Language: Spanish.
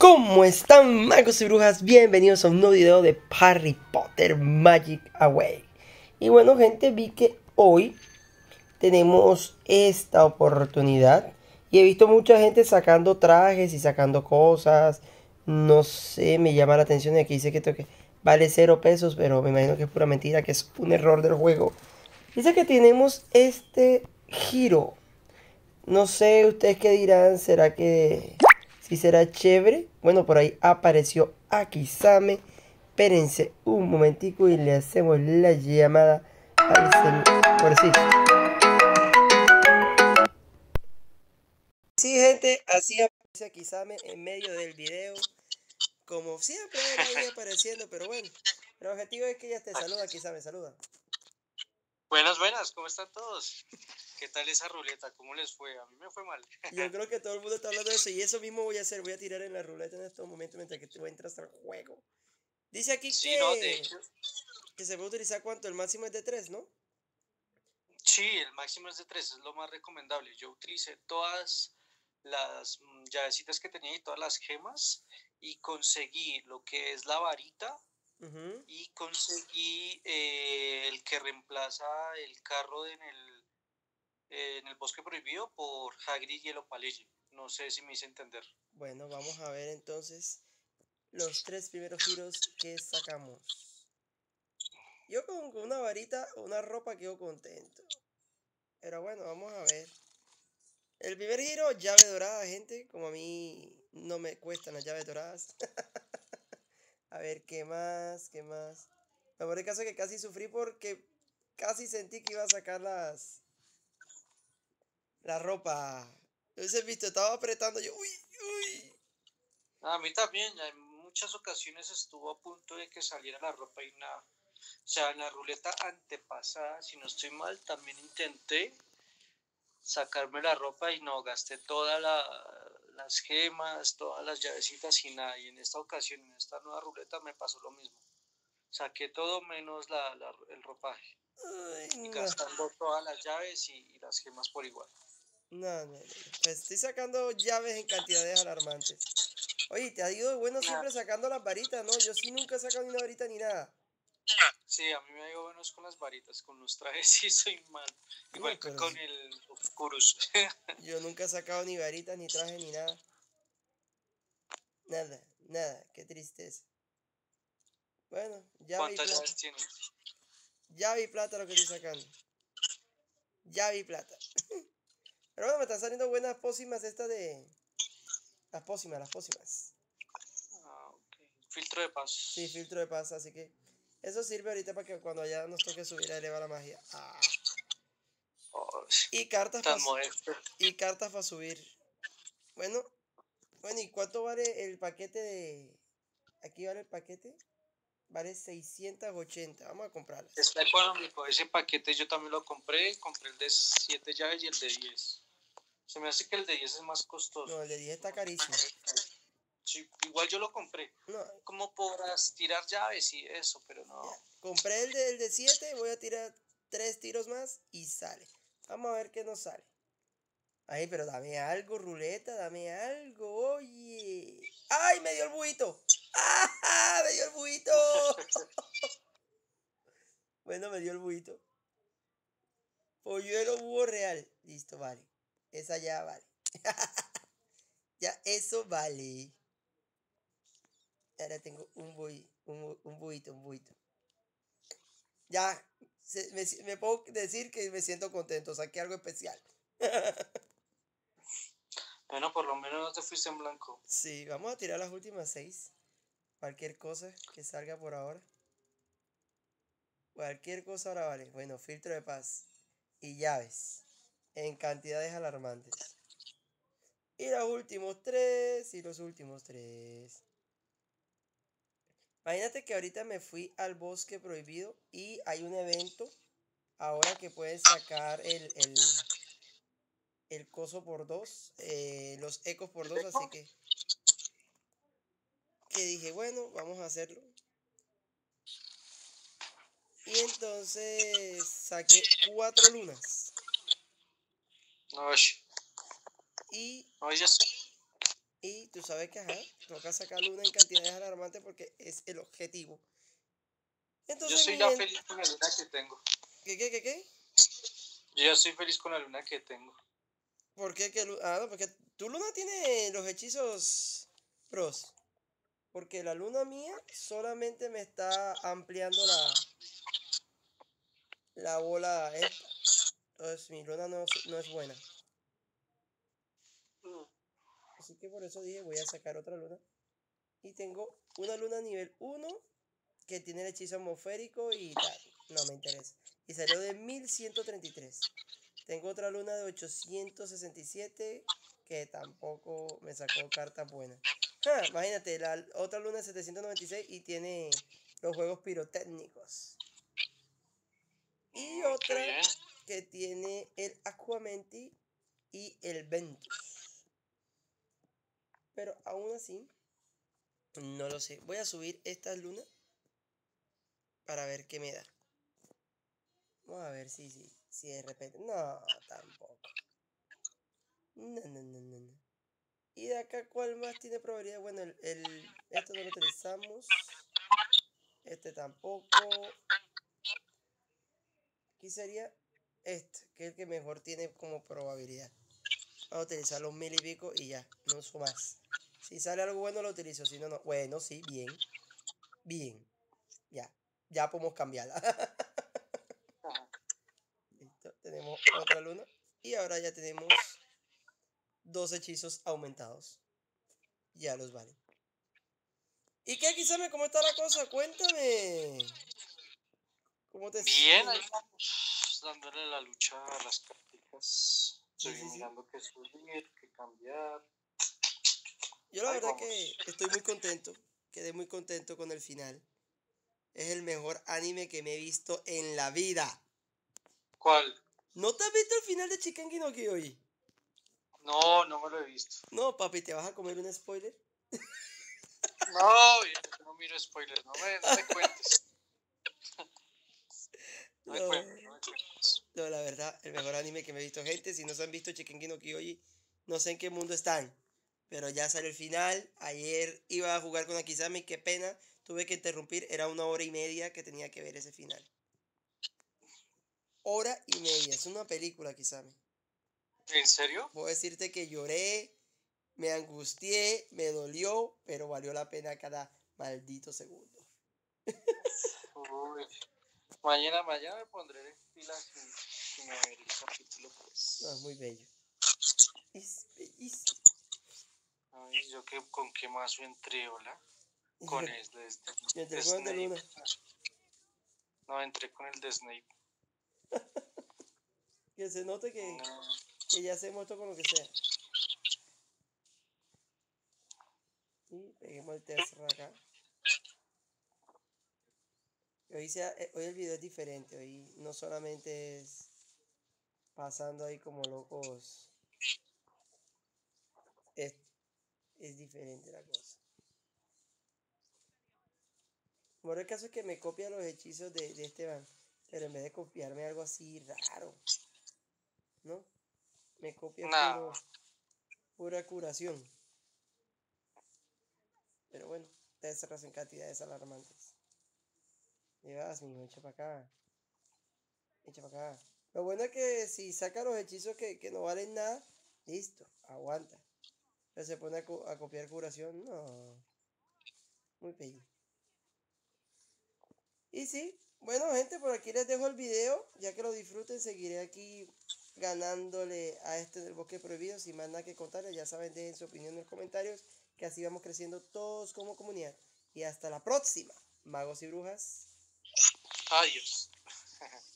¿Cómo están, magos y brujas? Bienvenidos a un nuevo video de Harry Potter Magic Away. Y bueno, gente, vi que hoy tenemos esta oportunidad y he visto mucha gente sacando trajes y sacando cosas. No sé, me llama la atención de que dice que vale 0 pesos, pero me imagino que es pura mentira, que es un error del juego. Dice que tenemos este giro. No sé, ustedes qué dirán, ¿será que sí será chévere? Bueno, por ahí apareció Akizame. Espérense un momentico y le hacemos la llamada al señor. Por sí. Sí, gente, así aparece Akizame en medio del video. Como siempre él ahí apareciendo, pero bueno. El objetivo es que ella te saluda, Akizame, saluda. Buenas, buenas, ¿cómo están todos? ¿Qué tal esa ruleta? ¿Cómo les fue? A mí me fue mal. Yo creo que todo el mundo está hablando de eso y eso mismo voy a hacer. Voy a tirar en la ruleta en estos momentos mientras que tú entras al juego. Dice aquí Sí, no, de hecho, que se puede utilizar cuánto, el máximo es de 3, ¿no? sí, el máximo es de 3, es lo más recomendable. Yo utilicé todas las llavecitas que tenía y todas las gemas y conseguí lo que es la varita y conseguí el que reemplaza el carro en el bosque prohibido por Hagrid y el Opaleye. No sé si me hice entender. Bueno, vamos a ver entonces los 3 primeros giros que sacamos. Yo con una varita o una ropa quedo contento. Pero bueno, vamos a ver. El primer giro, llave dorada, gente. Como a mí no me cuestan las llaves doradas. A ver, ¿qué más? ¿Qué más? Me por el caso que casi sufrí porque casi sentí que iba a sacar la ropa. Lo hubiese visto, estaba apretando yo. Uy, uy. A mí también, ya en muchas ocasiones estuvo a punto de que saliera la ropa y nada. O sea, en la ruleta antepasada, si no estoy mal, también intenté sacarme la ropa y no, gasté todas las gemas, todas las llavecitas y nada. Y en esta ocasión, en esta nueva ruleta, me pasó lo mismo. Saqué todo menos el ropaje. Ay, Y no. gastando todas las llaves y las gemas por igual. No, no, no. Pues estoy sacando llaves en cantidades alarmantes. Oye, te ha ido bueno Nah, siempre sacando las varitas, ¿no? Yo sí nunca he sacado ni una varita ni nada. sí, a mí me ha ido buenos con las varitas, con los trajes sí soy mal. No, Igual que pero con el Oscurus. yo nunca he sacado ni varitas, ni traje, ni nada. Nada, nada, qué tristeza. Bueno, llave y ¿Cuántas plata. llaves tienes? Llave y plata lo que estoy sacando. Llave y plata. Pero bueno, me están saliendo buenas pócimas estas de... las pócimas. Ah, ok. Filtro de Sí, paz. filtro de paz, así que... Eso sirve ahorita para que cuando ya nos toque subir a elevar la magia. Ah. Oh, Y cartas para... tan modesto. Y cartas para subir. Bueno, bueno, ¿y cuánto vale el paquete de... Aquí vale el paquete? Vale 680. Vamos a comprarlas. Está económico. Ese paquete yo también lo compré. Compré el de 7 llaves y el de 10. Se me hace que el de 10 es más costoso. No, el de 10 está carísimo. Sí, igual yo lo compré. No, Como podrás tirar llaves y eso, pero ya. no. Compré el de 7, voy a tirar 3 tiros más y sale. Vamos a ver qué nos sale. Ay, pero dame algo, ruleta, dame algo, oye. ¡Ay, me dio el buito! ¡Ah, me dio el buito! Bueno, me dio el buito. Polluelo búho real. Listo, vale. Esa ya vale. Ya, eso vale. Ahora tengo un buito, un buito. Ya, me puedo decir que me siento contento, saqué algo especial. Bueno, por lo menos no te fuiste en blanco. Sí, vamos a tirar las últimas 6. Cualquier cosa que salga por ahora. Cualquier cosa ahora vale. Bueno, filtro de paz. Y llaves. En cantidades alarmantes. Y los últimos 3. Y los últimos 3. Imagínate que ahorita me fui al bosque prohibido. Y hay un evento. Ahora que puedes sacar el coso por 2. Los ecos por 2. Así que dije, bueno, vamos a hacerlo. Y entonces saqué 4 lunas. No, Y no, ya sé. Y tú sabes que, ajá, toca sacar luna en cantidades alarmantes porque es el objetivo. Yo Entonces, soy mi ya gente, feliz con la luna que tengo. ¿qué? Yo ya estoy feliz con la luna que tengo. ¿Por qué? Ah, no, porque tu luna tiene los hechizos pros. Porque la luna mía solamente me está ampliando la bola esta. Entonces mi luna no es buena. Mm. Así que por eso dije voy a sacar otra luna. Y tengo una luna nivel 1 que tiene el hechizo atmosférico y tal. No me interesa. Y salió de 1133. Tengo otra luna de 867 que tampoco me sacó cartas buenas. Imagínate, la otra luna de 796 y tiene los juegos pirotécnicos. Y Qué otra bien. que tiene el Aquamenti y el Ventus. Pero aún así, no lo sé. Voy a subir estas lunas para ver qué me da. Vamos a ver si de repente. No, tampoco. No. Y de acá, ¿cuál más tiene probabilidad? Bueno, esto no lo utilizamos. Este tampoco. Aquí sería este, que es el que mejor tiene como probabilidad. Vamos a utilizar los mil y pico y ya, no uso más. Si sale algo bueno lo utilizo, si no, no. Bueno, sí, bien. Ya, ya podemos cambiarla. Ajá. Listo, tenemos otra luna. Y ahora ya tenemos dos hechizos aumentados. Ya los vale. ¿Y qué, Kisame? ¿Cómo está la cosa? Cuéntame. ¿Cómo te Bien, ahí sientes? vamos, dándole la lucha a las carticas. Sí, Estoy sí, sí. mirando qué subir, qué cambiar. Yo la Ahí verdad que vamos. estoy muy contento. Quedé muy contento con el final. Es el mejor anime que me he visto en la vida. ¿Cuál? ¿No te has visto el final de Shingeki no Kyojin? No, no me lo he visto. No, papi, ¿te vas a comer un spoiler? No, yo no miro spoilers, no me cuentes. No me No, cuentes, no me cuentes. no, la verdad, el mejor anime que me he visto. Gente, si no se han visto Shingeki no Kyojin, no sé en qué mundo están. Pero ya salió el final. Ayer iba a jugar con Akizami, qué pena. Tuve que interrumpir, era 1 hora y media que tenía que ver ese final. 1 hora y media, es una película, Akizami. ¿En serio? Puedo decirte que lloré, me angustié, me dolió, pero valió la pena cada maldito segundo. Uy. Mañana me pondré pilas y me veré el capítulo, No, es muy pues. bello. Es bellísimo. Ay, yo que, con qué mazo entré, hola. Con el Yo entré de con el de Snape. Luna. No, entré con el de Snape. Que se note No. que ya se muerto con lo que sea. Y peguemos el tercer acá. Hoy el video es diferente. Hoy no solamente es pasando ahí como locos. Es, es diferente la cosa. Bueno, el caso es que me copia los hechizos de Esteban. Pero en vez de copiarme algo así raro, ¿no? Me copia Nada. pura curación. Pero bueno, te cerras en cantidades alarmantes. Llevas, mijo, echa para acá. Echa para acá. Lo bueno es que si saca los hechizos que no valen nada, listo, aguanta. Pero se pone a copiar curación, no. Muy bello. Y sí, bueno, gente, por aquí les dejo el video. Ya que lo disfruten, seguiré aquí ganándole a este del bosque prohibido. Sin más nada que contarles, ya saben, dejen su opinión en los comentarios. Que así vamos creciendo todos como comunidad. Y hasta la próxima, magos y brujas. Adiós.